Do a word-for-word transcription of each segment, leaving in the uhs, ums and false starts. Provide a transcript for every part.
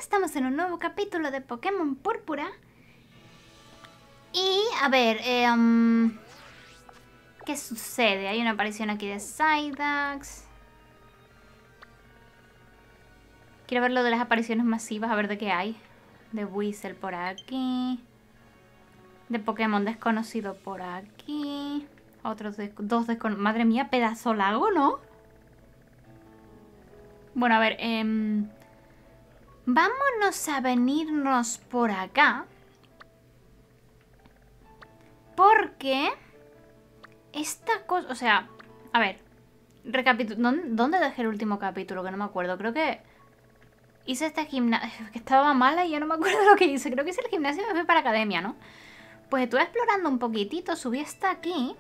estamos en un nuevo capítulo de Pokémon Púrpura. Y, a ver, eh, um, ¿qué sucede? Hay una aparición aquí de Psyduck. Quiero ver lo de las apariciones masivas, a ver de qué hay. De Weasel por aquí. De Pokémon desconocido por aquí. Otros de, dos desconocidos. Madre mía, pedazo lago, ¿no? Bueno, a ver, eh, vámonos a venirnos por acá. Porque esta cosa, o sea, a ver, recapitulando, ¿dónde dejé el último capítulo? Que no me acuerdo, creo que hice este gimnasio, que estaba mala y ya no me acuerdo lo que hice. Creo que hice el gimnasio y me fui para academia, ¿no? Pues estuve explorando un poquitito, subí hasta aquí.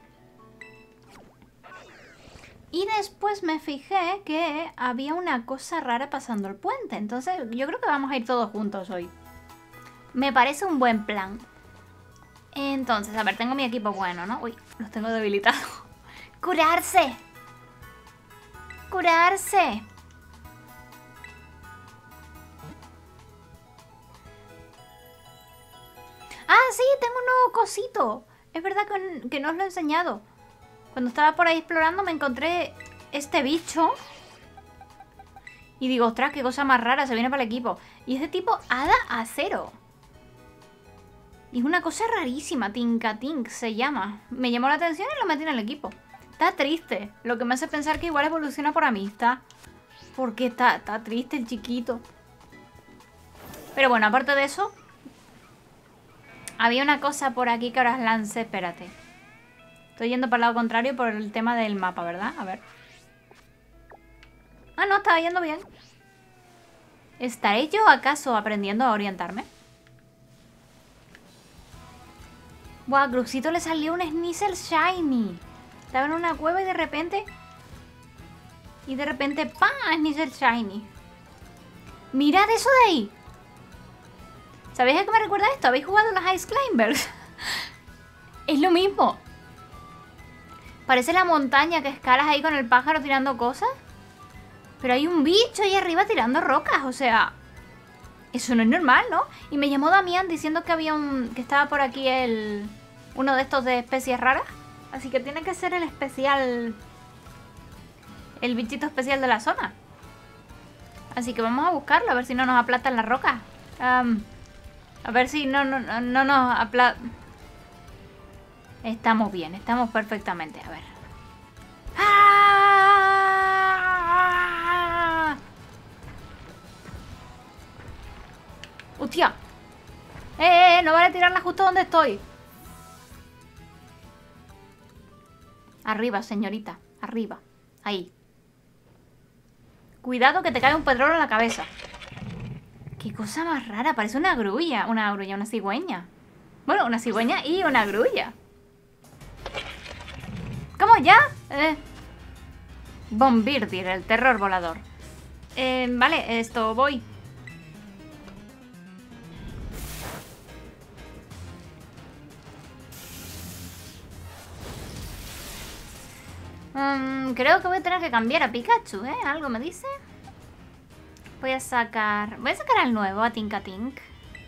Y después me fijé que había una cosa rara pasando el puente. Entonces yo creo que vamos a ir todos juntos hoy. Me parece un buen plan. Entonces, a ver, tengo mi equipo bueno, ¿no? Uy, los tengo debilitados. ¡Curarse! ¡Curarse! ¡Ah, sí! Tengo un nuevo cosito. Es verdad que, que no os lo he enseñado. Cuando estaba por ahí explorando me encontré este bicho. Y digo, ostras, qué cosa más rara, se viene para el equipo. Y es de tipo hada acero. Y es una cosa rarísima, Tinkatink se llama. Me llamó la atención y lo metí en el equipo. Está triste, lo que me hace pensar que igual evoluciona por amistad. Porque está, está triste el chiquito. Pero bueno, aparte de eso, había una cosa por aquí que ahora os lancé, espérate. Estoy yendo para el lado contrario por el tema del mapa, ¿verdad? A ver. Ah, no, estaba yendo bien. ¿Estaré yo acaso aprendiendo a orientarme? Buah, a Cruxito le salió un Sneasel Shiny. Estaba en una cueva y de repente... Y de repente, ¡pam! Sneasel Shiny. ¡Mirad eso de ahí! ¿Sabéis a qué me recuerda esto? ¿Habéis jugado las Ice Climbers? Es lo mismo. Parece la montaña que escalas ahí con el pájaro tirando cosas. Pero hay un bicho ahí arriba tirando rocas, o sea... Eso no es normal, ¿no? Y me llamó Damián diciendo que había un... que estaba por aquí el... uno de estos de especies raras. Así que tiene que ser el especial... el bichito especial de la zona. Así que vamos a buscarlo, a ver si no nos aplastan las rocas. Um, a ver si no, no, no, no nos aplastan... Estamos bien, estamos perfectamente, a ver. ¡Ah! ¡Hostia! ¡Eh, eh! No vale tirarla justo donde estoy. Arriba, señorita. Arriba. Ahí. Cuidado que te cae un pedrolo en la cabeza. Qué cosa más rara. Parece una grulla. Una grulla, una cigüeña. Bueno, una cigüeña y una grulla. ¿Cómo ya? Eh. Bombirdir, el terror volador. Eh, vale, esto voy. Um, creo que voy a tener que cambiar a Pikachu, ¿eh? ¿Algo me dice? Voy a sacar... Voy a sacar al nuevo, a Tinkatink.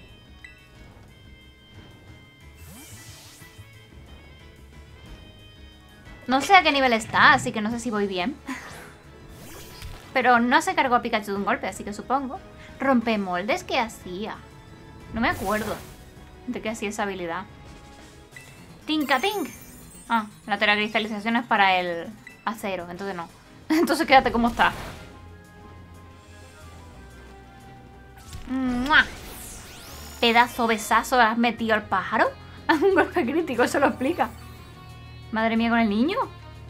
No sé a qué nivel está, así que no sé si voy bien. Pero no se cargó a Pikachu de un golpe, así que supongo. Rompemoldes, ¿qué hacía? No me acuerdo de qué hacía esa habilidad. Tinkatink. Ah, la teracristalización es para el acero, entonces no. Entonces quédate como está. ¡Mua! Pedazo besazo, ¿has metido al pájaro? Un golpe crítico, eso lo explica. Madre mía, con el niño.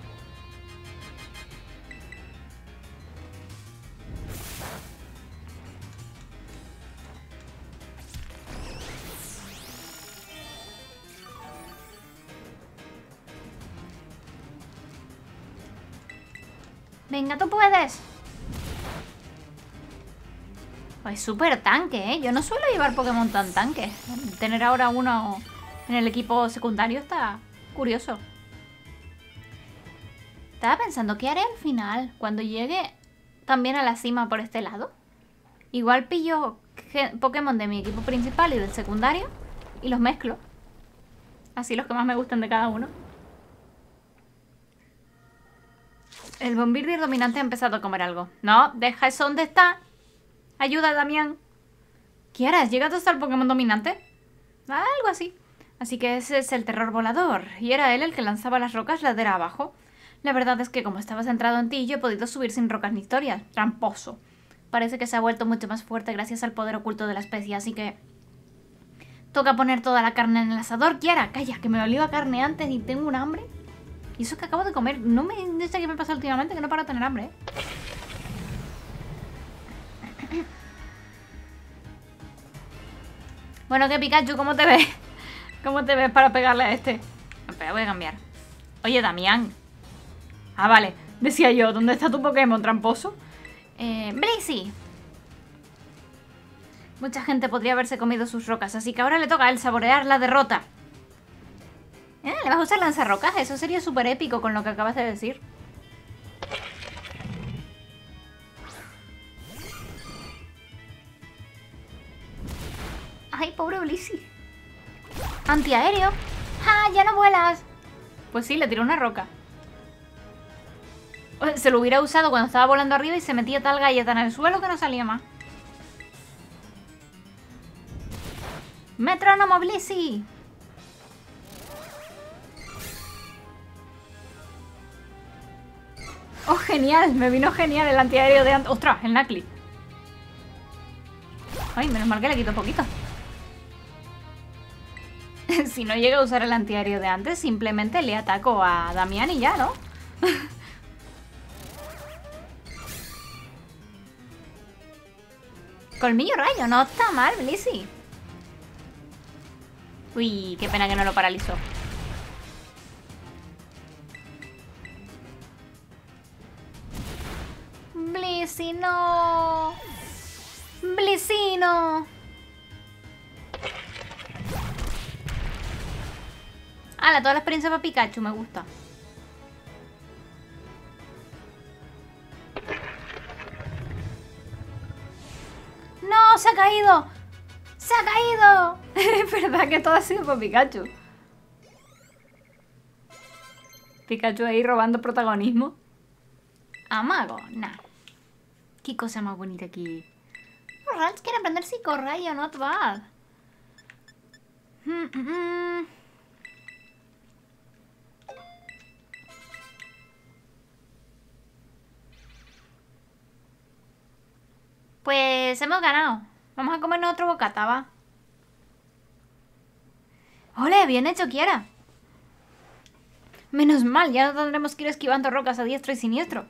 Venga, tú puedes. Oh, es súper tanque, ¿eh? Yo no suelo llevar Pokémon tan tanque. Tener ahora uno en el equipo secundario está curioso. Estaba pensando, ¿qué haré al final? Cuando llegue también a la cima por este lado. Igual pillo... Pokémon de mi equipo principal y del secundario y los mezclo. Así los que más me gustan de cada uno. El Bombirdier dominante ha empezado a comer algo. No, deja eso donde está. Ayuda, Damián. Kiara, ¿has llegado hasta el Pokémon dominante? Algo así. Así que ese es el terror volador. Y era él el que lanzaba las rocas ladera abajo. La verdad es que como estaba centrado en ti, yo he podido subir sin rocas ni historias. Tramposo. Parece que se ha vuelto mucho más fuerte gracias al poder oculto de la especie, así que... Toca poner toda la carne en el asador. Kiara, calla, que me olió a carne antes y tengo un hambre. Y eso es que acabo de comer. No me... No sé qué me pasa últimamente, que no paro de tener hambre, ¿eh? Bueno, ¿qué, Pikachu? ¿Cómo te ves? ¿Cómo te ves para pegarle a este? Espera, voy a cambiar. Oye, Damián. Ah, vale. Decía yo, ¿dónde está tu Pokémon, tramposo? Eh, Blissey. Mucha gente podría haberse comido sus rocas, así que ahora le toca a él saborear la derrota. ¿Eh? ¿Le vas a usar lanzarrocas? Eso sería súper épico con lo que acabas de decir. Ay, pobre Blissey. Antiaéreo. ¡Ah, ya no vuelas! Pues sí, le tiró una roca. Se lo hubiera usado cuando estaba volando arriba y se metía tal galleta en el suelo que no salía más. ¡Metrónomo Blissey! ¡Oh, genial! Me vino genial el antiaéreo de antes. ¡Ostras! El Nacli. Ay, menos mal que le quito poquito. Si no llega a usar el antiaéreo de antes, simplemente le ataco a Damián y ya, ¿no? Colmillo rayo, no está mal, Blissey. Uy, qué pena que no lo paralizó. Blissey, no. Blissey, no. Ala, toda la experiencia para Pikachu, me gusta. ¡No! ¡Se ha caído! ¡Se ha caído! Es verdad que todo ha sido por Pikachu. Pikachu ahí robando protagonismo. Amago, nah. Qué cosa más bonita aquí. Ralts quiere aprender psicorrayo, not bad. Mm, mm, mm. Pues hemos ganado. Vamos a comernos otro bocata, va. ¡Ole! Bien hecho, Kiara. Menos mal, ya no tendremos que ir esquivando rocas a diestro y siniestro.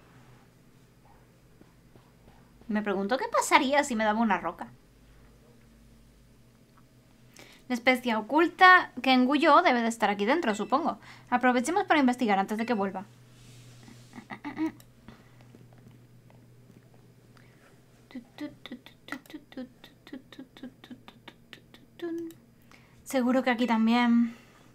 Me pregunto qué pasaría si me daba una roca. La especie oculta que engulló debe de estar aquí dentro, supongo. Aprovechemos para investigar antes de que vuelva. Seguro que aquí también.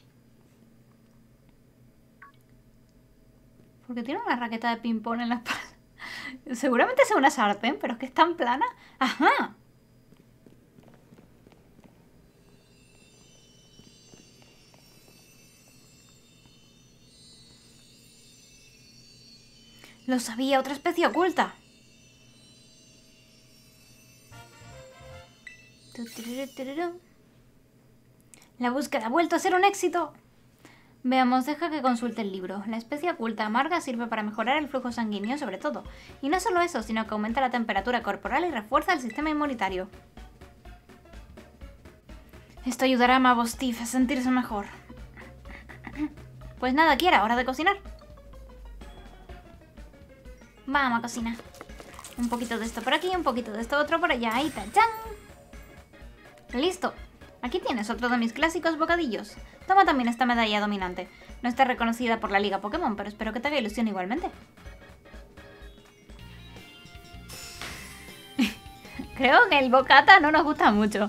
Porque tiene una raqueta de ping-pong en la espalda. Seguramente sea una sartén, pero es que es tan plana. ¡Ajá! Lo sabía, otra especie oculta. La búsqueda ha vuelto a ser un éxito. Veamos, deja que consulte el libro. La especie oculta amarga sirve para mejorar el flujo sanguíneo sobre todo. Y no solo eso, sino que aumenta la temperatura corporal y refuerza el sistema inmunitario. Esto ayudará a Mabostif a sentirse mejor. Pues nada, Kiara, hora de cocinar. Vamos a cocinar. Un poquito de esto por aquí, un poquito de esto otro por allá. ¡Ahí está! ¡Chan! ¡Listo! Aquí tienes otro de mis clásicos bocadillos. Toma también esta medalla dominante. No está reconocida por la Liga Pokémon, pero espero que te haga ilusión igualmente. Creo que el bocata no nos gusta mucho.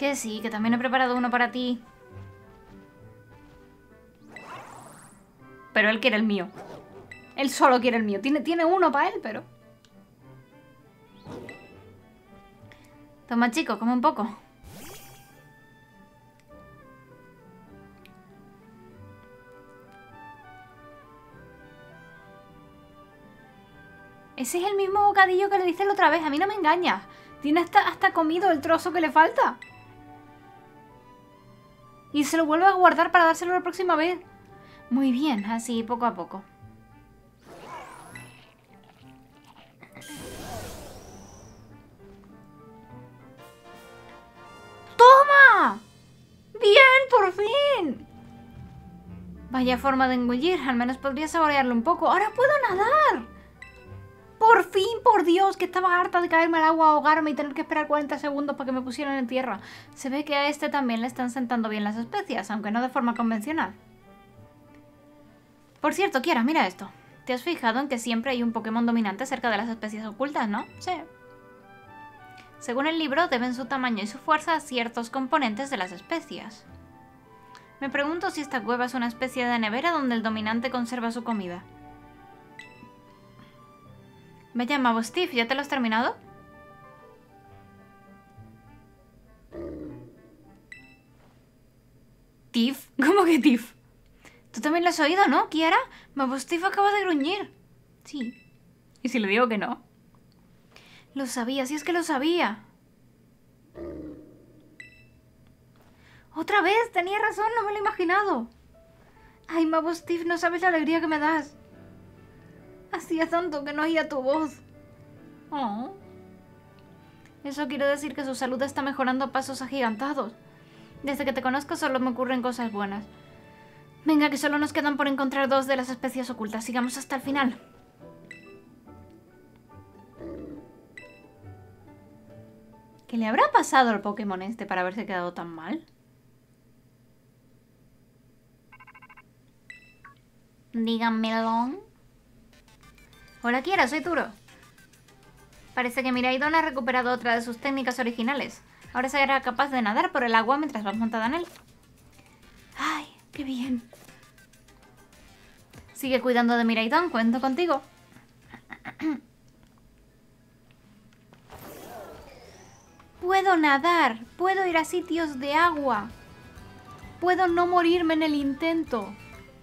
Que sí, que también he preparado uno para ti. Pero él quiere el mío. Él solo quiere el mío. Tiene, tiene uno para él, pero... Toma, chico, come un poco. Ese es el mismo bocadillo que le diste la otra vez. A mí no me engañas. Tiene hasta, hasta comido el trozo que le falta. Y se lo vuelve a guardar para dárselo la próxima vez. Muy bien, así, poco a poco. ¡Toma! ¡Bien, por fin! Vaya forma de engullir. Al menos podría saborearlo un poco. ¡Ahora puedo nadar! ¡Por fin, por Dios! Que estaba harta de caerme al agua, ahogarme y tener que esperar cuarenta segundos para que me pusieran en tierra. Se ve que a este también le están sentando bien las especias, aunque no de forma convencional. Por cierto, Kiara, mira esto. ¿Te has fijado en que siempre hay un Pokémon dominante cerca de las especies ocultas, no? Sí. Según el libro, deben su tamaño y su fuerza a ciertos componentes de las especias. Me pregunto si esta cueva es una especie de nevera donde el dominante conserva su comida. Me llamo Steve, ¿ya te lo has terminado? ¿Tiff? ¿Cómo que Tiff? Tú también lo has oído, ¿no, Kiara? Mabo Steve acaba de gruñir. Sí. ¿Y si le digo que no? Lo sabía, sí es que lo sabía. ¡Otra vez! Tenía razón, no me lo he imaginado. Ay, Mabo Steve, no sabes la alegría que me das. Hacía tanto que no oía tu voz. Oh. Eso quiere decir que su salud está mejorando a pasos agigantados. Desde que te conozco solo me ocurren cosas buenas. Venga, que solo nos quedan por encontrar dos de las especies ocultas. Sigamos hasta el final. ¿Qué le habrá pasado al Pokémon este para haberse quedado tan mal? Díganmelo. Hola, Kiara, soy Turo. Parece que Miraidon ha recuperado otra de sus técnicas originales. Ahora será capaz de nadar por el agua mientras vas montada en él. ¡Ay, qué bien! Sigue cuidando de Miraidon, cuento contigo. Puedo nadar, puedo ir a sitios de agua. Puedo no morirme en el intento.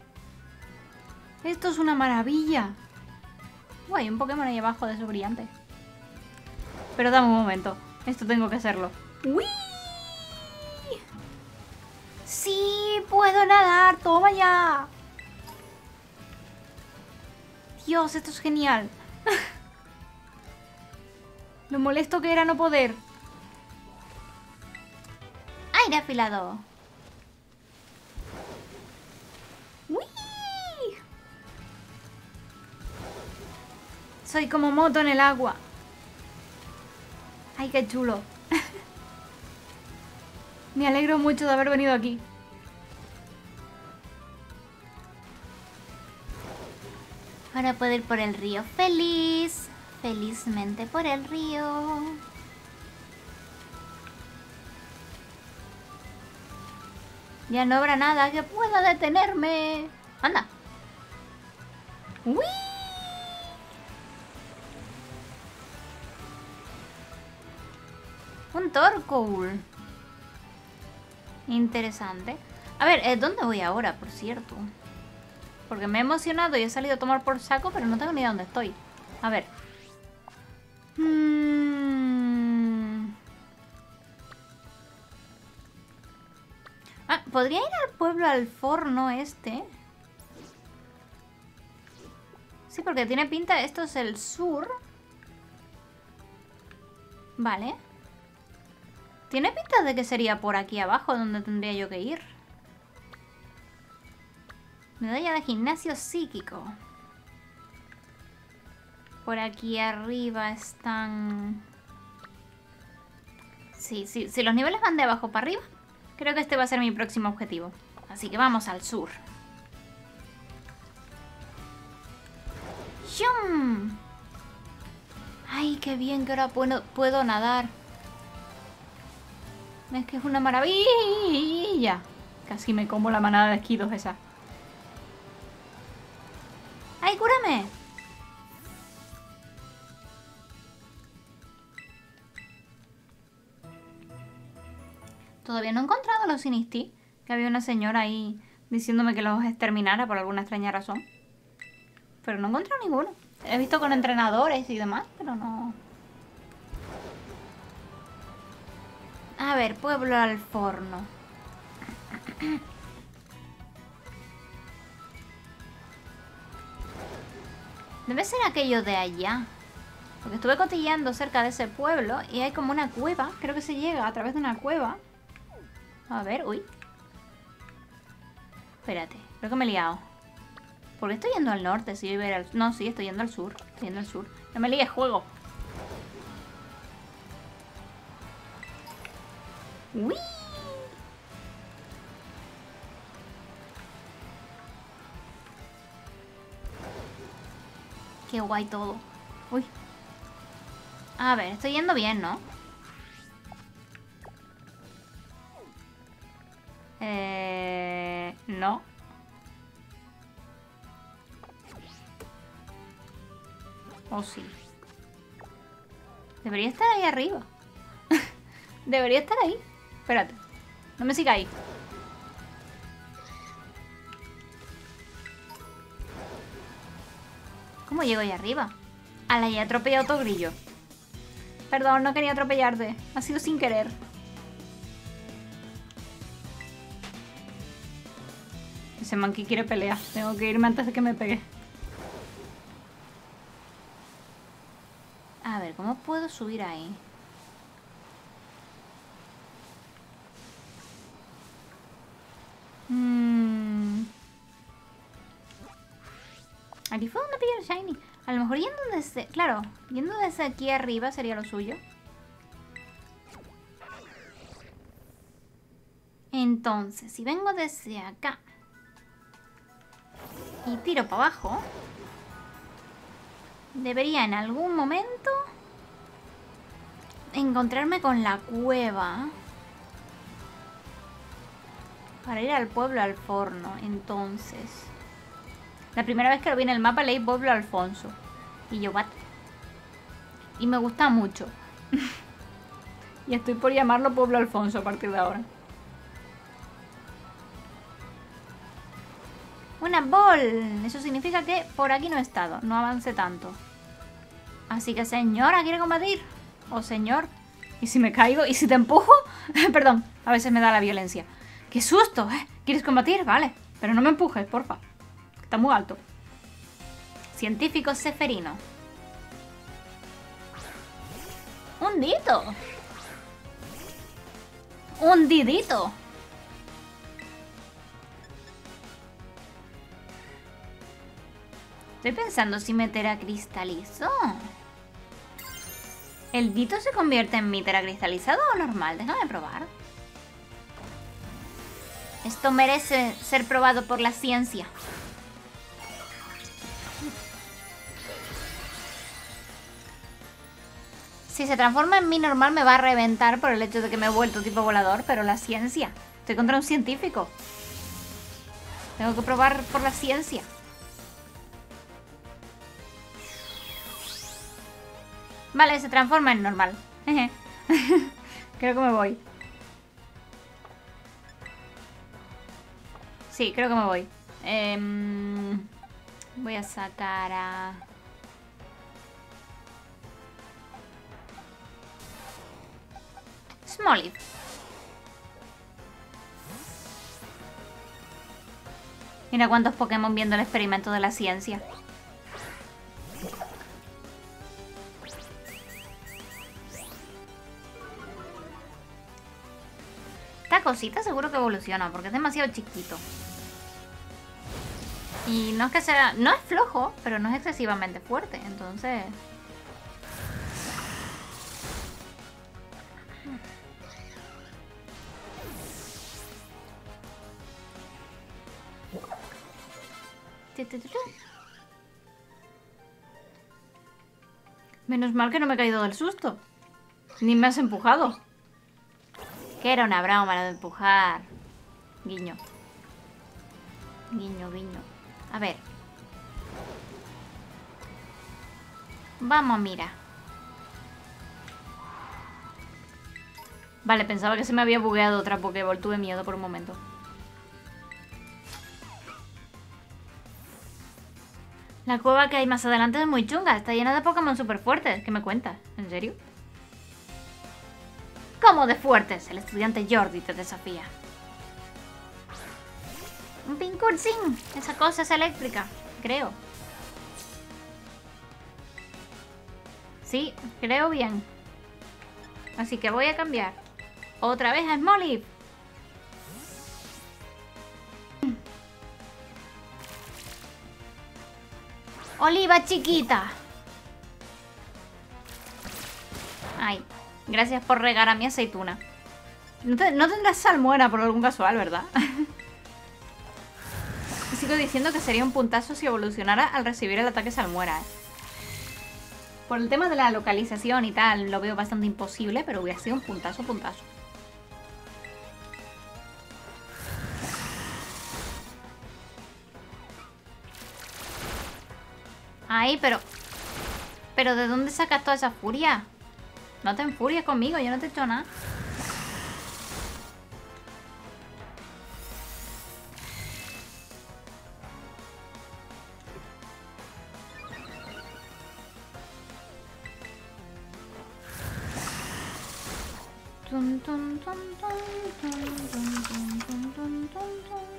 Esto es una maravilla. Oh, hay un Pokémon ahí abajo de eso brillante. Pero dame un momento. Esto tengo que hacerlo. ¡Uy! ¡Sí! ¡Puedo nadar! ¡Toma ya! Dios, esto es genial. Lo molesto que era no poder. ¡Aire afilado! ¡Uy! Soy como moto en el agua. ¡Ay, qué chulo! Me alegro mucho de haber venido aquí. Ahora puedo ir por el río feliz. Felizmente por el río. Ya no habrá nada que pueda detenerme. ¡Anda! ¡Uy! Un Torkoal. Interesante. A ver, ¿eh, ¿dónde voy ahora, por cierto? Porque me he emocionado y he salido a tomar por saco, pero no tengo ni idea dónde estoy. A ver. Hmm. Ah, podría ir al pueblo Alforno este. Sí, porque tiene pinta... Esto es el sur. Vale. Tiene pinta de que sería por aquí abajo donde tendría yo que ir. Medalla de gimnasio psíquico. Por aquí arriba están... Sí, sí, si los niveles van de abajo para arriba, creo que este va a ser mi próximo objetivo. Así que vamos al sur. ¡Shum! ¡Ay, qué bien que ahora puedo, puedo nadar! Es que es una maravilla. Casi me como la manada de esquidos esa. ¡Ay, cúrame! Todavía no he encontrado a los Sinisti. Que había una señora ahí diciéndome que los exterminara por alguna extraña razón. Pero no he encontrado ninguno. He visto con entrenadores y demás, pero no... A ver, pueblo al forno. Debe ser aquello de allá. Porque estuve cotilleando cerca de ese pueblo y hay como una cueva. Creo que se llega a través de una cueva. A ver, uy. Espérate, creo que me he liado. ¿Por qué estoy yendo al norte? Si yo iba a ir al... No, sí, estoy yendo al sur. Estoy yendo al sur. No me líes, juego. ¡Uy! Qué guay todo. Uy. A ver, estoy yendo bien, ¿no? Eh... No. ¿O sí? Debería estar ahí arriba. Debería estar ahí. Espérate. No me siga ahí. ¿Cómo llego ahí arriba? Ala, ya he atropellado otro grillo. Perdón, no quería atropellarte. Ha sido sin querer. Ese monkey quiere pelear. Tengo que irme antes de que me pegue. A ver, ¿cómo puedo subir ahí? Mm. Aquí fue donde pillé el shiny. A lo mejor yendo desde... Claro, yendo desde aquí arriba sería lo suyo. Entonces, si vengo desde acá y tiro para abajo, debería en algún momento encontrarme con la cueva para ir al pueblo al forno. Entonces, la primera vez que lo vi en el mapa leí pueblo Alfonso y yo, ¿what? Y me gusta mucho. Y estoy por llamarlo pueblo Alfonso a partir de ahora. Una ball. Eso significa que por aquí no he estado. No avance tanto. Así que señora, ¿quiere combatir? O señor. ¿Y si me caigo? ¿Y si te empujo? Perdón, a veces me da la violencia. ¡Qué susto! ¿Eh? ¿Quieres combatir? Vale. Pero no me empujes, porfa. Está muy alto. Científico Seferino. ¡Hundito! ¡Hundidito! Estoy pensando si me teracristalizo. ¿El Dito se convierte en mi teracristalizado o normal? Déjame probar. Esto merece ser probado por la ciencia. Si se transforma en mí normal me va a reventar por el hecho de que me he vuelto tipo volador, pero la ciencia. Estoy contra un científico. Tengo que probar por la ciencia. Vale, se transforma en normal. Creo que me voy. Sí, creo que me voy. Eh, voy a sacar a... Smoliv. Mira cuántos Pokémon viendo el experimento de la ciencia. Esta cosita seguro que evoluciona porque es demasiado chiquito. Y no es que sea... No es flojo, pero no es excesivamente fuerte, entonces... Menos mal que no me he caído del susto. Ni me has empujado. Que era una broma lo de empujar. Guiño. Guiño, guiño. A ver. Vamos, mira. Vale, pensaba que se me había bugueado otra Pokéball. Tuve miedo por un momento. La cueva que hay más adelante es muy chunga. Está llena de Pokémon súper fuertes. ¿Qué me cuentas? ¿En serio? ¿Cómo de fuertes? El estudiante Jordi te desafía. Un Pincurchin. Esa cosa es eléctrica, creo. Sí, creo bien. Así que voy a cambiar. Otra vez a Smoliv. Oliva chiquita. Ay, gracias por regar a mi aceituna. No, te, no tendrás salmuera por algún casual, ¿verdad? Sigo diciendo que sería un puntazo si evolucionara al recibir el ataque salmuera, ¿eh? Por el tema de la localización y tal, lo veo bastante imposible, pero hubiera sido un puntazo, puntazo. Ay, pero... ¿Pero de dónde sacas toda esa furia? No te enfuries conmigo, yo no te he hecho nada. Tum, tum, tum, tum, tum, tum, tum, tum, tum, tum.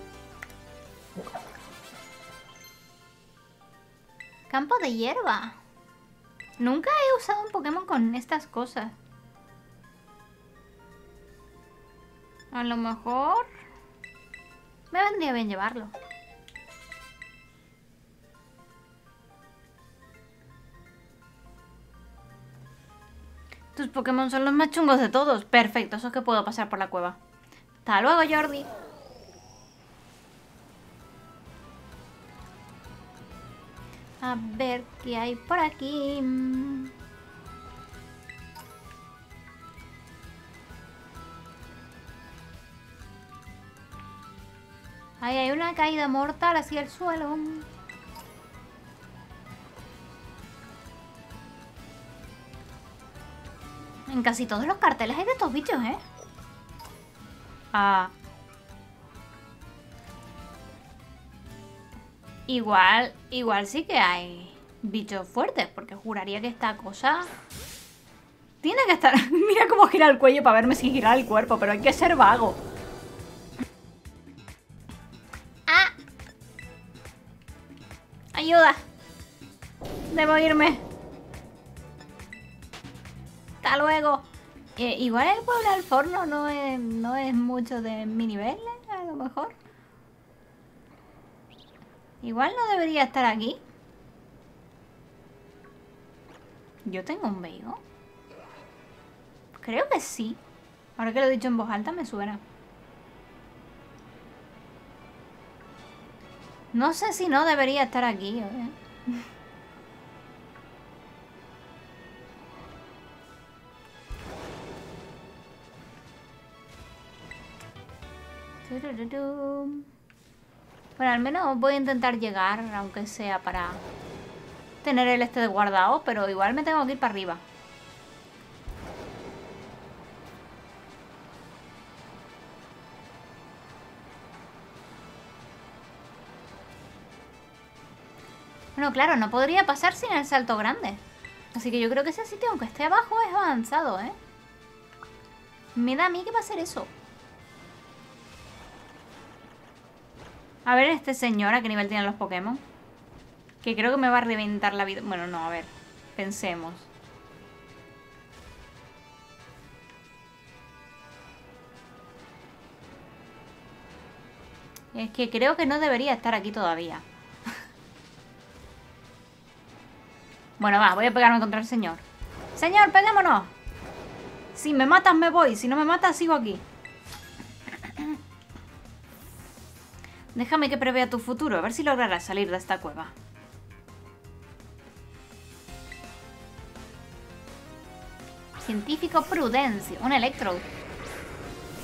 Campo de hierba. Nunca he usado un Pokémon con estas cosas. A lo mejor... me vendría bien llevarlo. Tus Pokémon son los más chungos de todos. Perfecto, eso es que puedo pasar por la cueva. Hasta luego, Jordi. A ver qué hay por aquí. Ahí hay una caída mortal hacia el suelo. En casi todos los carteles hay de estos bichos, ¿eh? Ah. Igual, igual sí que hay bichos fuertes, porque juraría que esta cosa... tiene que estar... Mira cómo gira el cuello para verme sin girar el cuerpo, pero hay que ser vago. ¡Ah! ¡Ayuda! Debo irme. Hasta luego. Eh, igual el pueblo al forno no es, no es mucho de mi nivel, ¿eh? A lo mejor. Igual no debería estar aquí. ¿Yo tengo un Veigo? Creo que sí. Ahora que lo he dicho en voz alta me suena. No sé si no debería estar aquí, ¿eh? Bueno, al menos voy a intentar llegar, aunque sea para tener el este de guardado, pero igual me tengo que ir para arriba. Bueno, claro, no podría pasar sin el salto grande. Así que yo creo que ese sitio, aunque esté abajo, es avanzado, ¿eh? Me da a mí que va a ser eso. A ver este señor a qué nivel tienen los Pokémon. Que creo que me va a reventar la vida. Bueno, no, a ver. Pensemos. Es que creo que no debería estar aquí todavía. Bueno, va, voy a pegarme contra el señor. Señor, peguémonos. Si me matas me voy. Si no me matas sigo aquí. Déjame que prevea tu futuro, a ver si lograrás salir de esta cueva. Científico Prudencio, un Electrode.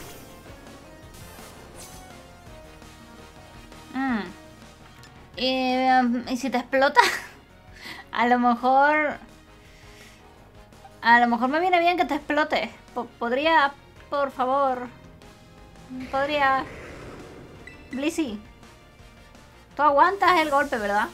Eh, ¿Y si te explota? A lo mejor... A lo mejor me viene bien que te explote. P- podría, por favor... Podría... Blissey. Tú aguantas el golpe, ¿verdad?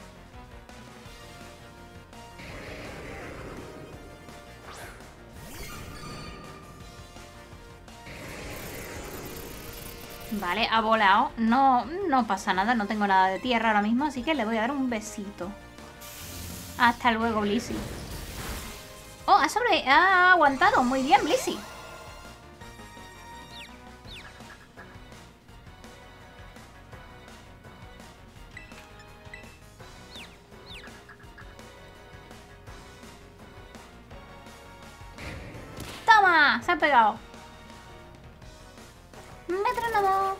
Vale, ha volado. No, no pasa nada, no tengo nada de tierra ahora mismo, así que le voy a dar un besito. Hasta luego, Blissey. Oh, ha, sobre... ha aguantado. Muy bien, Blissey. ¡Toma! Se ha pegado. Metrónomo.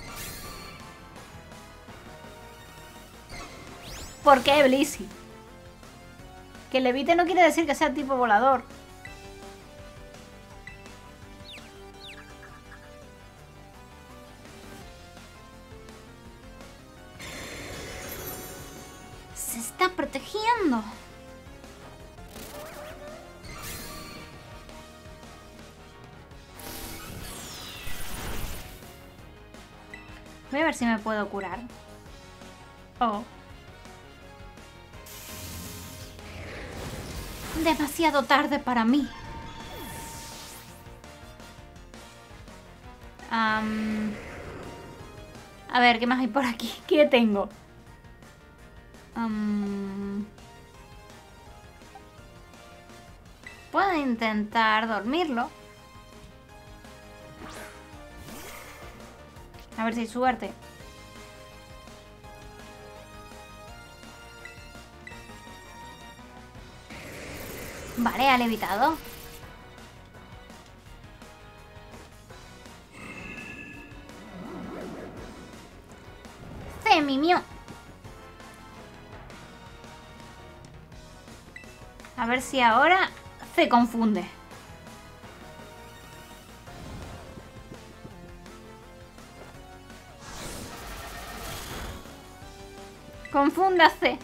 ¿Por qué, Blissey? Que levite no quiere decir que sea tipo volador. Se está protegiendo. Voy a ver si me puedo curar. Oh. Demasiado tarde para mí. Um, a ver, ¿qué más hay por aquí? ¿Qué tengo? Um, puedo intentar dormirlo. A ver si hay suerte. Vale, ha levitado. Se mimió. A ver si ahora se confunde. Confúndase.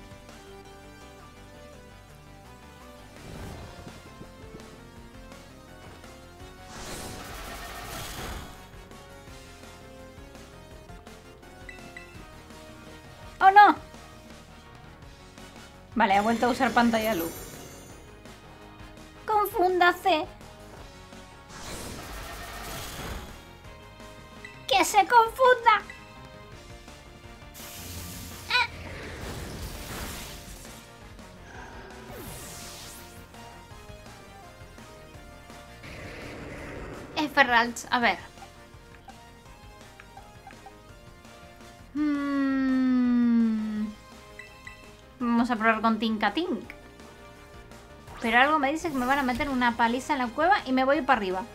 ¡Oh, no! Vale, ha vuelto a usar pantalla luz. Confúndase. ¡Que se confunda! ¡Ah! Es Ferralts, a ver. Hmm. Vamos a probar con Tinkatink. Pero algo me dice que me van a meter una paliza en la cueva y me voy para arriba.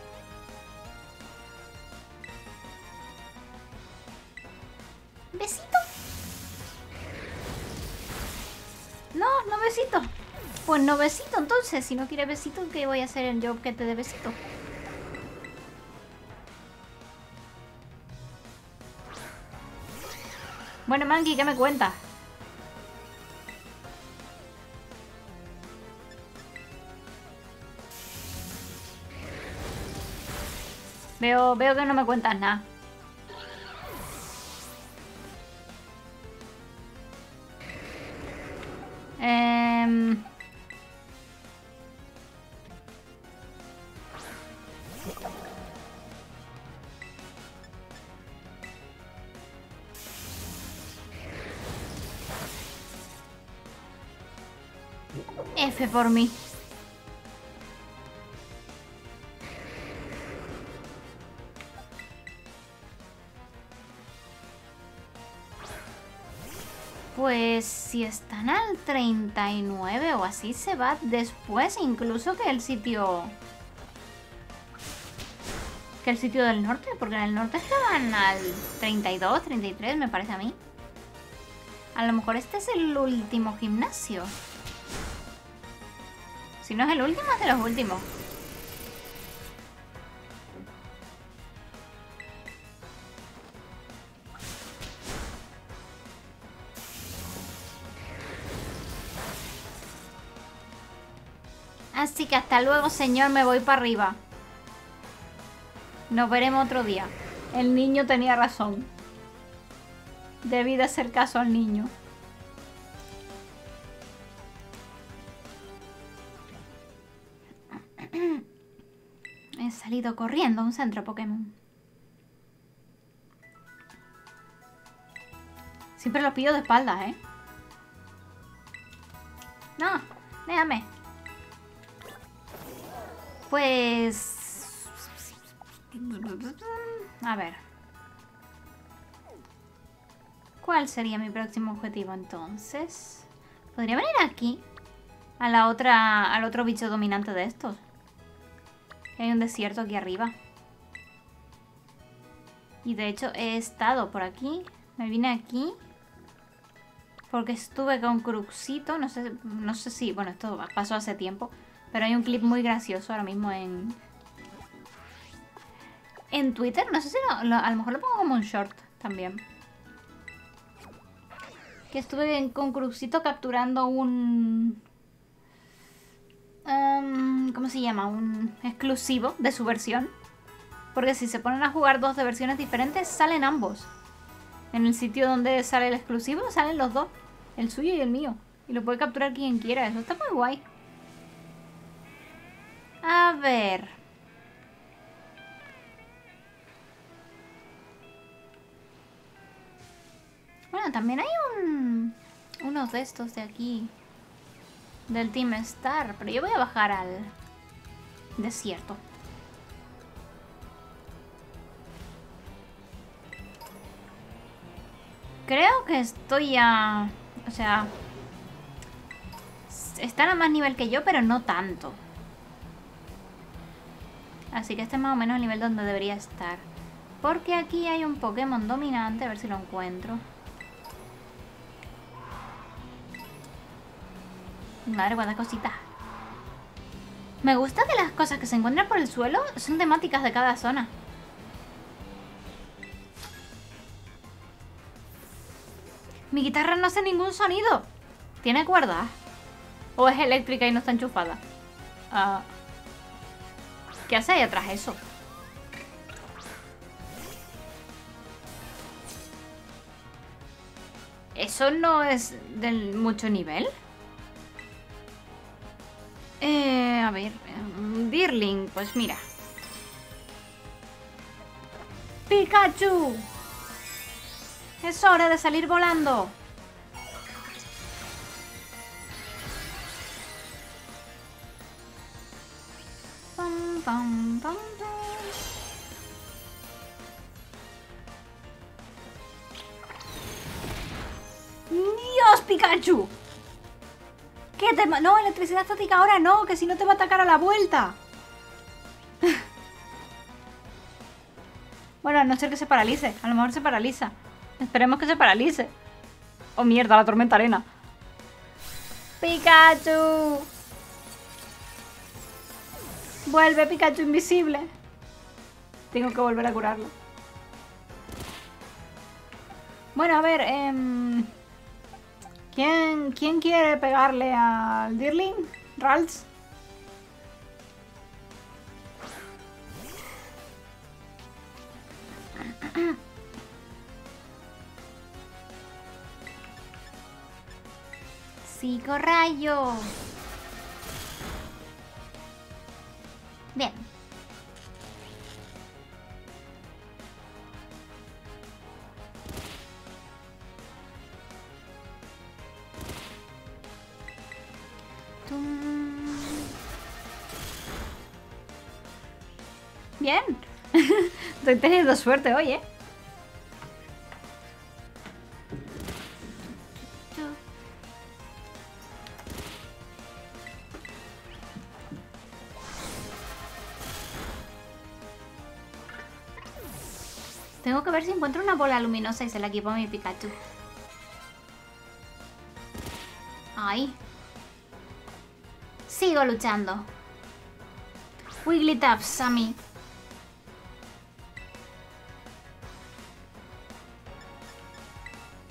¿Besito? No, no besito. Pues no besito entonces. Si no quieres besito, ¿qué voy a hacer en yo que te dé besito? Bueno, Monkey, ¿qué me cuentas? Veo, veo que no me cuentas nada. Eh... F por mí. Pues si están al treinta y nueve o así, se va después incluso que el sitio... Que el sitio del norte, porque en el norte estaban al treinta y dos, treinta y tres, me parece a mí. A lo mejor este es el último gimnasio. Si no es el último, es de los últimos. Así que hasta luego, señor, me voy para arriba. Nos veremos otro día. El niño tenía razón. Debí de hacer caso al niño. He salido corriendo a un centro Pokémon. Siempre los pillo de espaldas, ¿eh? No, déjame. Pues... A ver. ¿Cuál sería mi próximo objetivo entonces? Podría venir aquí. A la otra... Al otro bicho dominante de estos. Hay un desierto aquí arriba. Y de hecho he estado por aquí. Me vine aquí. Porque estuve con Cruxito. No sé, no sé si... Bueno, esto pasó hace tiempo. Pero hay un clip muy gracioso ahora mismo en... En Twitter. No sé si lo, lo, a lo mejor lo pongo como un short también. Que estuve en, con Cruxito capturando un... Um, ¿Cómo se llama? Un exclusivo de su versión. Porque si se ponen a jugar dos de versiones diferentes, salen ambos. En el sitio donde sale el exclusivo, salen los dos. El suyo y el mío. Y lo puede capturar quien quiera. Eso está muy guay. A ver. Bueno, también hay un... Uno de estos de aquí. Del Team Star. Pero yo voy a bajar al desierto. Creo que estoy a... O sea... Están a más nivel que yo, pero no tanto. Así que este es más o menos el nivel donde debería estar. Porque aquí hay un Pokémon dominante. A ver si lo encuentro. Madre, cuántas cositas. Me gusta que las cosas que se encuentran por el suelo son temáticas de cada zona. Mi guitarra no hace ningún sonido. ¿Tiene cuerdas? ¿O es eléctrica y no está enchufada? Uh, ¿Qué hace ahí atrás eso? ¿Eso no es del mucho nivel? Eh, a ver... Deerling, pues mira. ¡Pikachu! ¡Es hora de salir volando! Pam, pam, pam, pam. ¡Dios, Pikachu! ¿Qué te... No, electricidad estática ahora no, que si no te va a atacar a la vuelta. Bueno, a no ser que se paralice. A lo mejor se paraliza. Esperemos que se paralice. Oh, mierda, la tormenta arena. ¡Pikachu! Vuelve, Pikachu invisible. Tengo que volver a curarlo. Bueno, a ver, eh... ¿Quién, ¿Quién quiere pegarle al Deerling? ¿Ralts? Psicorrayo. Bien. Bien. Estoy teniendo suerte hoy, ¿eh? Tengo que ver si encuentro una bola luminosa y se la equipo a mi Pikachu. Ay. Sigo luchando. Wigglytuffs a mí.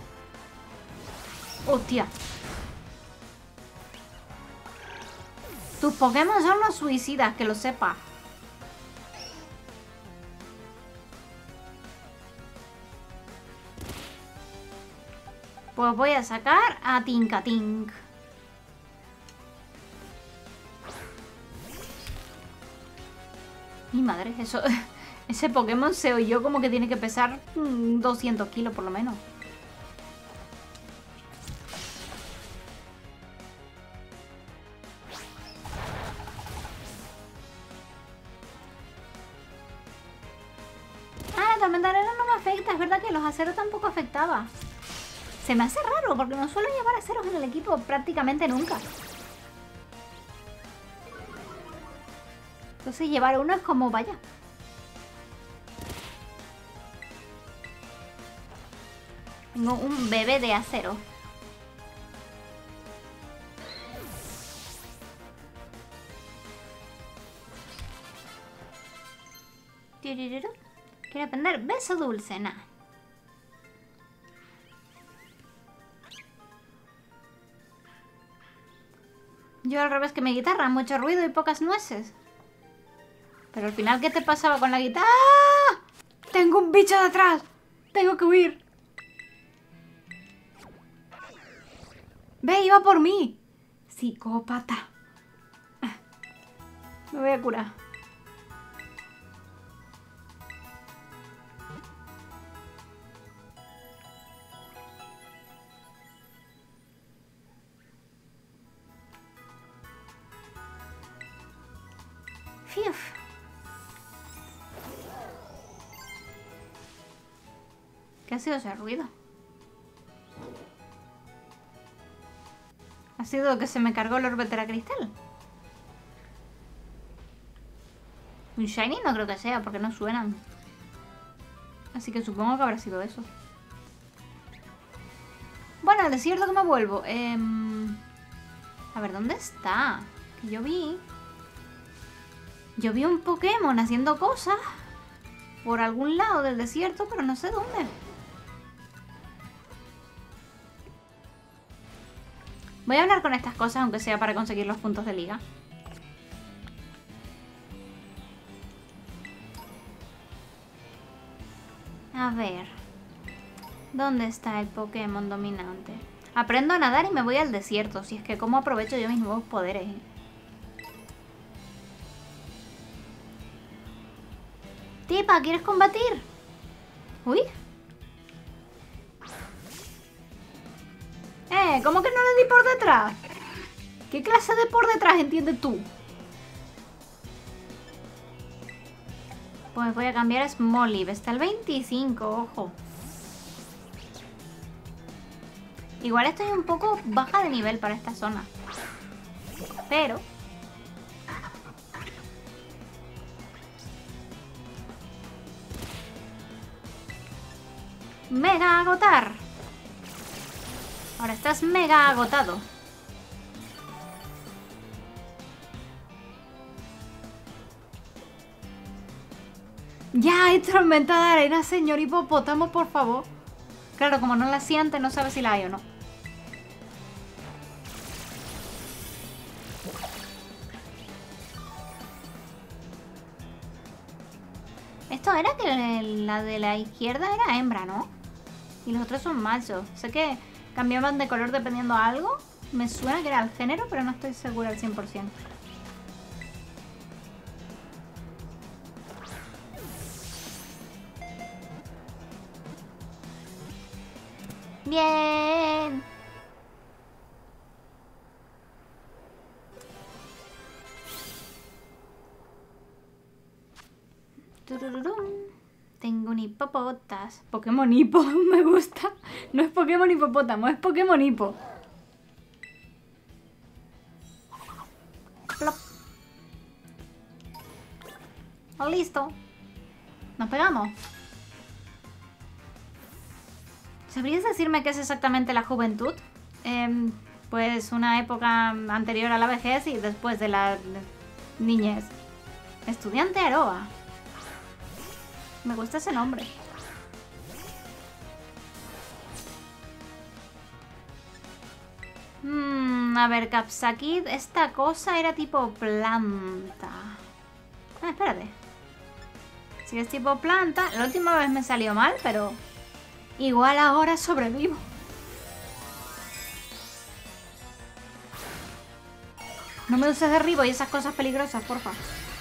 ¡Hostia! Tus Pokémon son unos suicidas, que lo sepas. Pues voy a sacar a Tinkatink. Mi madre, eso... Ese Pokémon se oyó como que tiene que pesar mmm, doscientos kilos por lo menos. Ah, la tormenta arena no me afecta. Es verdad que los aceros tampoco afectaba. Se me hace raro porque no suelo llevar aceros en el equipo prácticamente nunca. Entonces llevar uno es como vaya. Tengo un bebé de acero. Quiero aprender beso dulce, nada. Yo al revés que mi guitarra, mucho ruido y pocas nueces. Pero al final, ¿qué te pasaba con la guitarra? ¡Ah! ¡Tengo un bicho detrás! ¡Tengo que huir! ¡Ve, iba por mí! Psicópata. Me voy a curar. Fiuf. ¿Qué ha sido ese ruido? Ha sido que se me cargó el orbetera cristal. Un shiny no creo que sea, porque no suenan. Así que supongo que habrá sido eso. Bueno, al desierto que me vuelvo. Eh... A ver, ¿dónde está? Que yo vi... Yo vi un Pokémon haciendo cosas por algún lado del desierto, pero no sé dónde. Voy a hablar con estas cosas, aunque sea para conseguir los puntos de liga. A ver. ¿Dónde está el Pokémon dominante? Aprendo a nadar y me voy al desierto. Si es que cómo aprovecho yo mis nuevos poderes. Tipa, ¿quieres combatir? Uy. Eh, ¿cómo que no le di por detrás? ¿Qué clase de por detrás entiendes tú? Pues voy a cambiar a Smoliv. Está el veinticinco, ojo. Igual estoy un poco baja de nivel para esta zona. Pero... Mega agotar. Ahora estás mega agotado. Ya hay tormenta de arena, señor hipopótamo, por favor. Claro, como no la siente, no sabe si la hay o no. Esto era que la de la izquierda era hembra, ¿no? Y los otros son machos. Sé que cambiaban de color dependiendo de algo. Me suena que era el género, pero no estoy segura al cien por ciento. Bien. Turururum. Tengo un hipopotas. Pokémon hipo, me gusta. No es Pokémon hipopótamo, es Pokémon hipo. Plop. Listo. Nos pegamos. ¿Sabrías decirme qué es exactamente la juventud? Eh, pues una época anterior a la vejez y después de la niñez. Estudiante Aroa. Me gusta ese nombre. Mmm, A ver, Capsakid, esta cosa era tipo planta. Ah, espérate. Si es tipo planta, la última vez me salió mal, pero igual ahora sobrevivo. No me uses derribo y esas cosas peligrosas, porfa.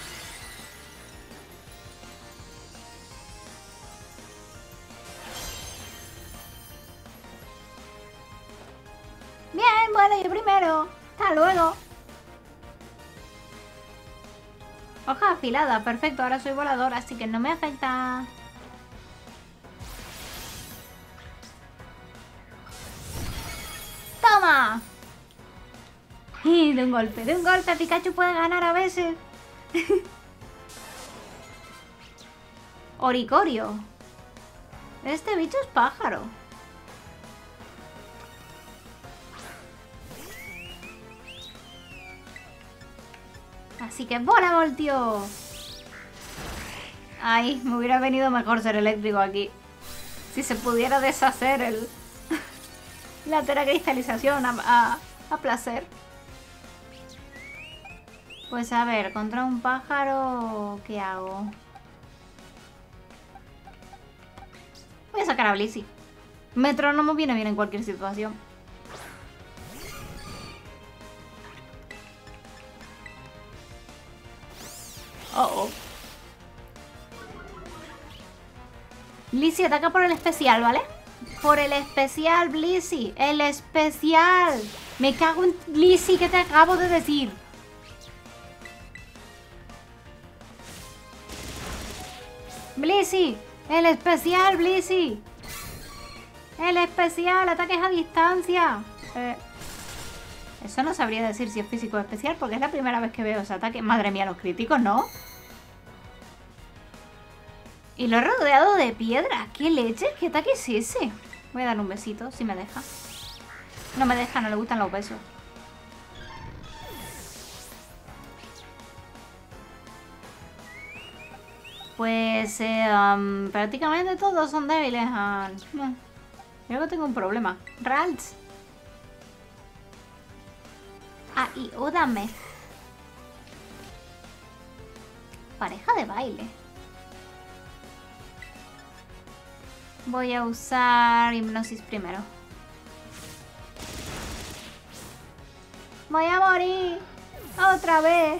Bien, bueno, yo primero. Hasta luego. Hoja afilada, perfecto. Ahora soy volador, así que no me afecta. ¡Toma! Y de un golpe, de un golpe, Pikachu puede ganar a veces. Oricorio. Este bicho es pájaro. Así que bola, Voltio. Ay, me hubiera venido mejor ser eléctrico aquí. Si se pudiera deshacer el la teracristalización a, a, a placer. Pues a ver, contra un pájaro, ¿qué hago? Voy a sacar a Blissey. Metrónomo viene bien en cualquier situación. Oh, oh. Blissey ataca por el especial, ¿vale? Por el especial, Blissey. El especial. Me cago en Blissey, que te acabo de decir. Blissey, el especial, Blissey. El especial, ataques a distancia. Eh, eso no sabría decir si es físico o especial, porque es la primera vez que veo ese ataque. Madre mía, los críticos, ¿no? Y lo he rodeado de piedra. ¿Qué leche? ¿Qué ataque es ese? Voy a dar un besito, si me deja. No me deja, no le gustan los besos. Pues eh, um, prácticamente todos son débiles. Uh, creo que tengo un problema. Ralts. Ah, y Udame. Pareja de baile. Voy a usar hipnosis primero. Voy a morir. Otra vez.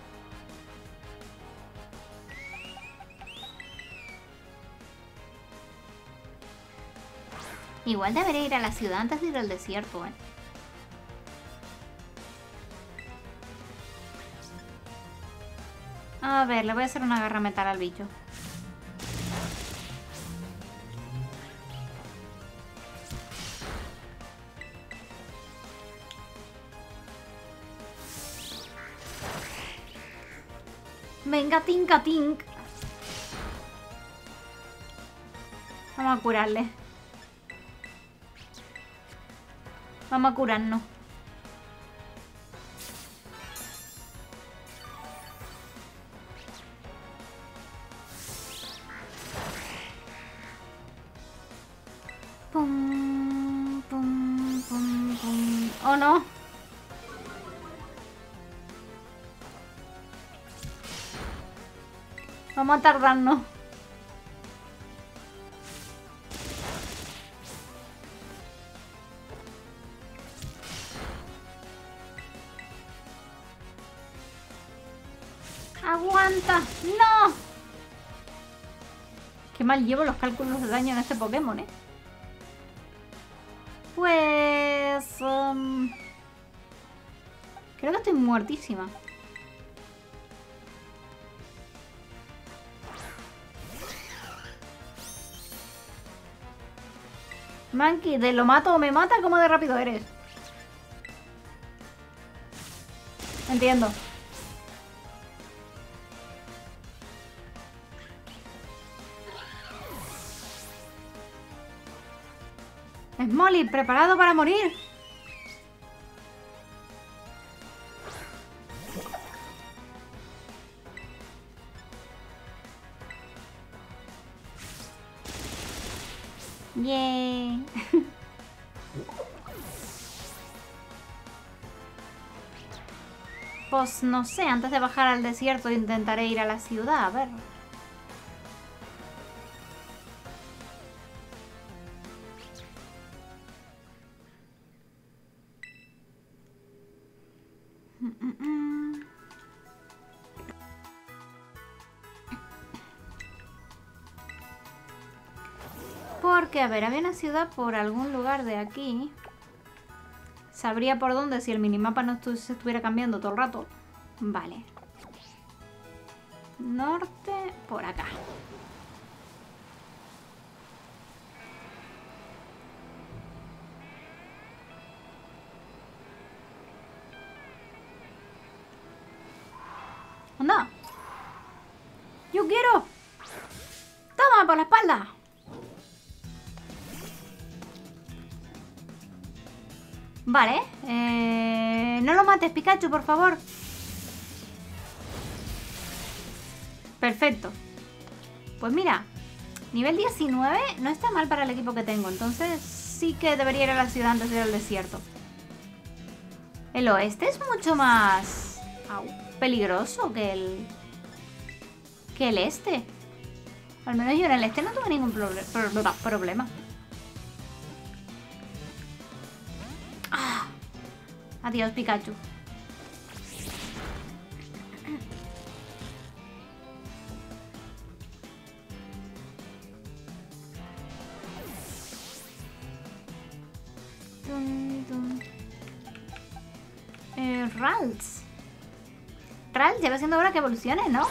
Igual debería ir a la ciudad antes de ir al desierto, ¿eh? A ver, le voy a hacer una garra metal al bicho. Venga, tinka tink. Vamos a curarle. Vamos a curarnos. Pum, pum, pum, pum. Oh no. Vamos a tardarnos. ¡Aguanta! ¡No! Qué mal llevo los cálculos de daño en este Pokémon, ¿eh? Pues... Um, creo que estoy muertísima. Mankey, de lo mato o me mata, ¿cómo de rápido eres? Entiendo. Smolly, preparado para morir. Bien. Pues no sé, antes de bajar al desierto intentaré ir a la ciudad, a ver. Porque, a ver, había una ciudad por algún lugar de aquí. Sabría por dónde si el minimapa no estu se estuviera cambiando todo el rato. Vale. Norte, por acá. ¡Anda! ¡Yo quiero! ¡Toma, por la espalda! Vale. Eh, no lo mates, Pikachu, por favor. Perfecto. Pues mira, nivel diecinueve no está mal para el equipo que tengo. Entonces sí que debería ir a la ciudad antes de ir al desierto. El oeste es mucho más au, peligroso que el que el este. Al menos yo en el este no tuve ningún proble pro problema. Ah, adiós, Pikachu. Dun, dun. Eh, Ralts. Ralts, ya va siendo hora que evolucione, ¿no?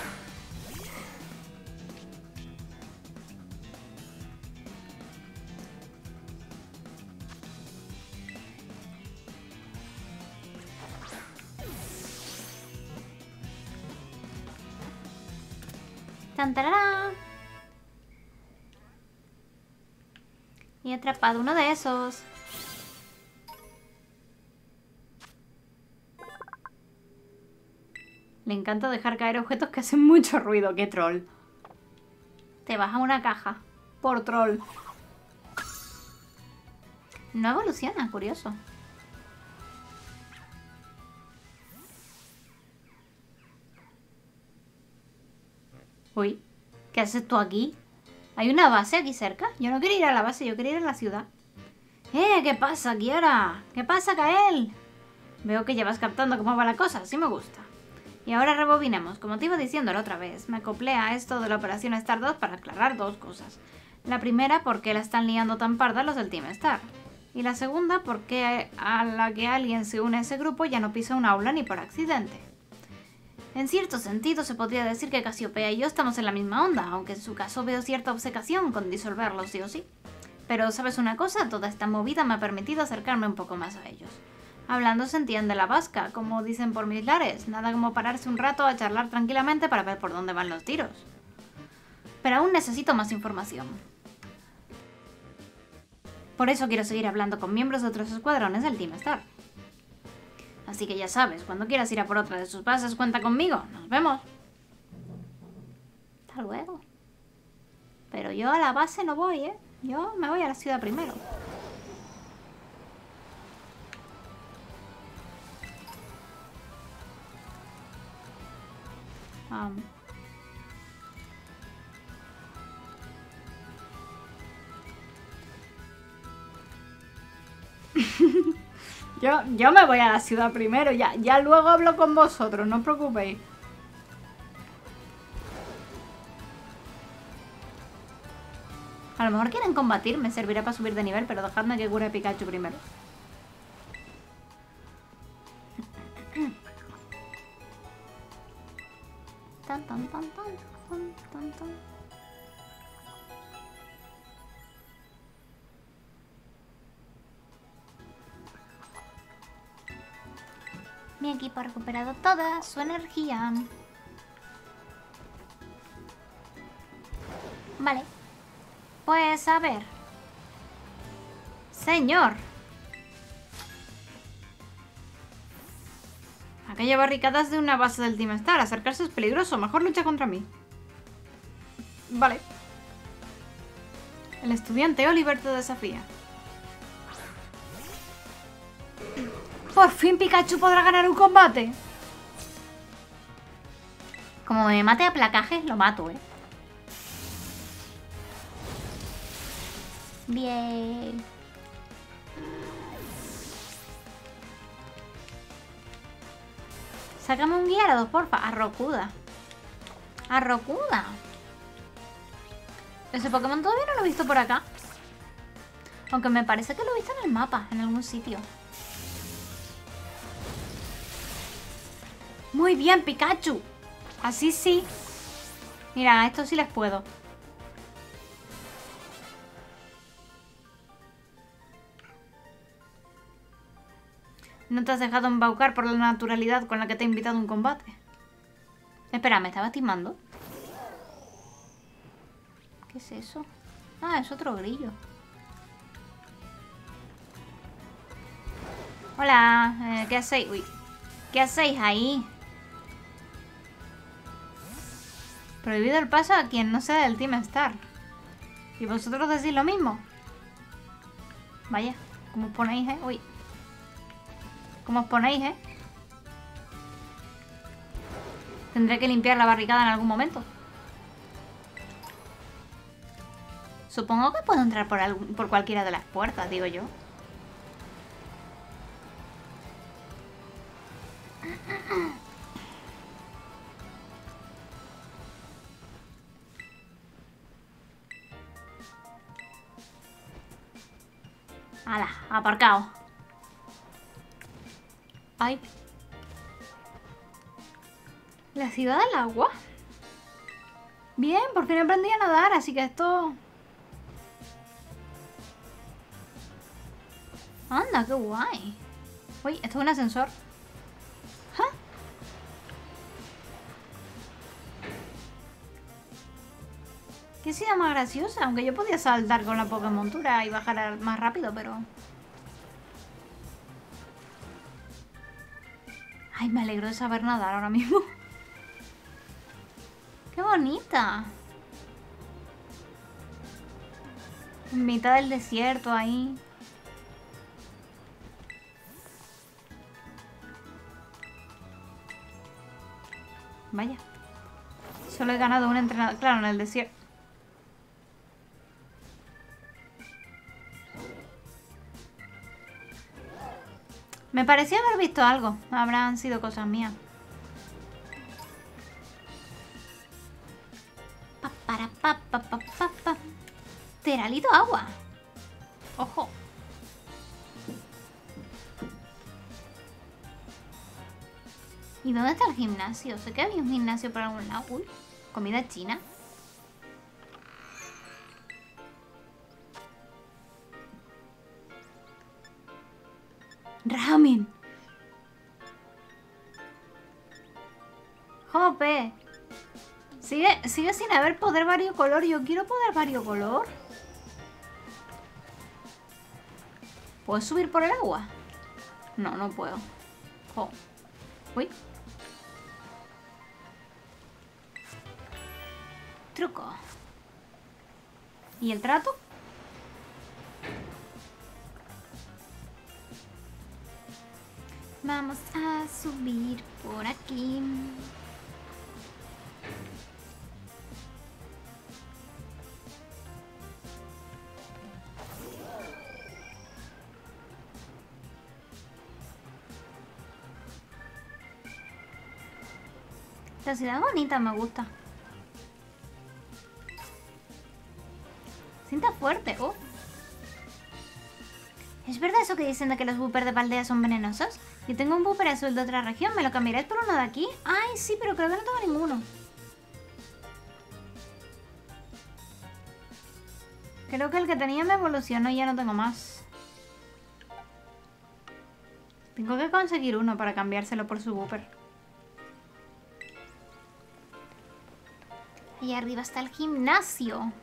¡Tantarará! Y he atrapado uno de esos. Le encanta dejar caer objetos que hacen mucho ruido. ¡Qué troll! Te vas a una caja. Por troll. No evoluciona, curioso. Uy, ¿qué haces tú aquí? ¿Hay una base aquí cerca? Yo no quería ir a la base, yo quería ir a la ciudad. ¡Eh! ¿Qué pasa, Kiara? ¿Qué pasa, Kael? Veo que ya vas captando cómo va la cosa, así me gusta. Y ahora rebobinemos. Como te iba diciendo la otra vez, me acoplé a esto de la operación Stardust para aclarar dos cosas. La primera, por qué la están liando tan parda los del Team Star. Y la segunda, porque a la que alguien se une a ese grupo ya no pisa un aula ni por accidente. En cierto sentido se podría decir que Casiopea y yo estamos en la misma onda, aunque en su caso veo cierta obcecación con disolverlos sí o sí. Pero ¿sabes una cosa? Toda esta movida me ha permitido acercarme un poco más a ellos. Hablando se entiende la vasca, como dicen por mis lares, nada como pararse un rato a charlar tranquilamente para ver por dónde van los tiros. Pero aún necesito más información. Por eso quiero seguir hablando con miembros de otros escuadrones del Team Star. Así que ya sabes, cuando quieras ir a por otra de sus bases, cuenta conmigo. ¡Nos vemos! Hasta luego. Pero yo a la base no voy, ¿eh? Yo me voy a la ciudad primero. Um. yo, yo me voy a la ciudad primero, ya, ya luego hablo con vosotros, no os preocupéis. A lo mejor quieren combatir, me servirá para subir de nivel, pero dejadme que cure a Pikachu primero. Tan, tan, tan, tan, tan, tan, tan. Mi equipo ha recuperado toda su energía. Vale. Pues a ver. Señor. Aquella barricada es de una base del Team Star. Acercarse es peligroso. Mejor lucha contra mí. Vale. El estudiante Oliver te desafía. Por fin Pikachu podrá ganar un combate. Como me mate a placajes, lo mato, ¿eh? Bien. Sácame un Gyarados, porfa. A Rokuda. A Rokuda. Ese Pokémon todavía no lo he visto por acá. Aunque me parece que lo he visto en el mapa, en algún sitio. Muy bien, Pikachu. Así sí. Mira, a estos sí les puedo. No te has dejado embaucar por la naturalidad con la que te he invitado a un combate. Espera, ¿me estabas timando? ¿Qué es eso? Ah, es otro grillo. Hola, eh, ¿qué hacéis? Uy, ¿qué hacéis ahí? Prohibido el paso a quien no sea del Team Star. ¿Y vosotros decís lo mismo? Vaya, ¿cómo os ponéis, eh? Uy. ¿Cómo os ponéis, eh? Tendré que limpiar la barricada en algún momento. Supongo que puedo entrar por, algún, por cualquiera de las puertas, digo yo. ¡Hala! Aparcado. Ay. ¿La ciudad del agua? Bien, por fin aprendí a nadar, así que esto... Anda, qué guay. Uy, esto es un ascensor. ¿Ah? Qué ciudad más graciosa, aunque yo podía saltar con la Pokémontura y bajar más rápido, pero... Ay, me alegro de saber nadar ahora mismo. ¡Qué bonita! En mitad del desierto ahí. Vaya. Solo he ganado un entrenador. Claro, en el desierto. Me parecía haber visto algo. Habrán sido cosas mías. Pa, para, pa, pa, pa, pa, pa. Teralito agua. Ojo. ¿Y dónde está el gimnasio? Sé que había un gimnasio por algún lado. Uy, comida china. Ramen. Jope. Sigue, sigue sin haber poder variocolor. Yo quiero poder variocolor. ¿Puedo subir por el agua? No, no puedo. Oh. Uy. Truco. ¿Y el trato? Vamos a subir por aquí. La ciudad es bonita, me gusta. Sienta fuerte, oh. ¿Es verdad eso que dicen de que los Wooper de Paldea son venenosos? Yo tengo un Wooper azul de otra región, ¿me lo cambiaréis por uno de aquí? Ay, sí, pero creo que no tengo ninguno. Creo que el que tenía me evolucionó y ya no tengo más. Tengo que conseguir uno para cambiárselo por su Wooper. Allá arriba está el gimnasio.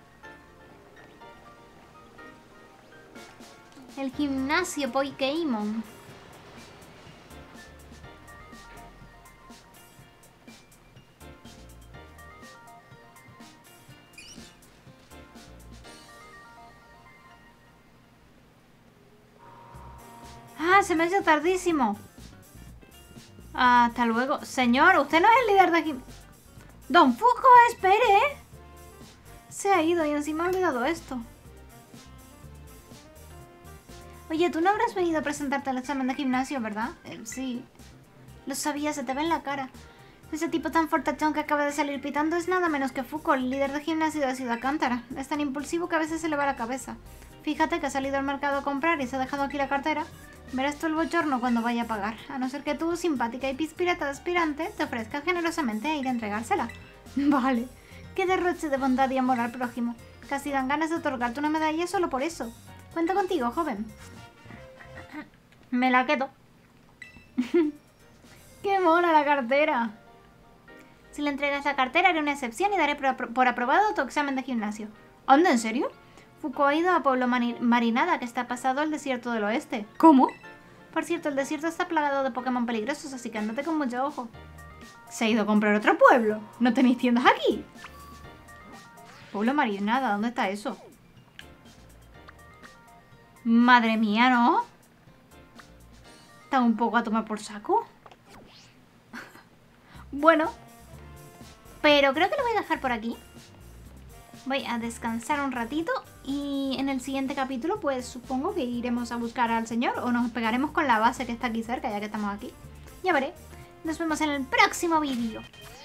El gimnasio Pokémon. Ah, se me ha hecho tardísimo. Hasta luego. Señor, usted no es el líder de gimnasio. ¡Don Fuko, espere! Se ha ido y encima ha olvidado esto. Oye, tú no habrás venido a presentarte al examen de gimnasio, ¿verdad? Eh, sí. Lo sabía, se te ve en la cara. Ese tipo tan fortachón que acaba de salir pitando es nada menos que Fuko, el líder de gimnasio de Ciudad Cántara. Es tan impulsivo que a veces se le va la cabeza. Fíjate que ha salido al mercado a comprar y se ha dejado aquí la cartera. Verás tú el bochorno cuando vaya a pagar. A no ser que tú, simpática y pispirata de aspirante, te ofrezcas generosamente a ir a entregársela. Vale. Qué derroche de bondad y amor al prójimo. Casi dan ganas de otorgarte una medalla solo por eso. Cuento contigo, joven. Me la quedo. ¡Qué mona la cartera! Si le entregas la cartera haré una excepción y daré por, por aprobado tu examen de gimnasio. ¿Anda, en serio? Fuko ha ido a Pueblo Mani Marinada, que está pasado al desierto del oeste. ¿Cómo? Por cierto, el desierto está plagado de Pokémon peligrosos, así que andate con mucho ojo. ¿Se ha ido a comprar otro pueblo? ¿No tenéis tiendas aquí? Pueblo Marinada, ¿dónde está eso? Madre mía, ¿no? Está un poco a tomar por saco. Bueno, pero creo que lo voy a dejar por aquí. Voy a descansar un ratito y en el siguiente capítulo pues supongo que iremos a buscar al señor o nos pegaremos con la base que está aquí cerca ya que estamos aquí. Ya veré. Nos vemos en el próximo vídeo.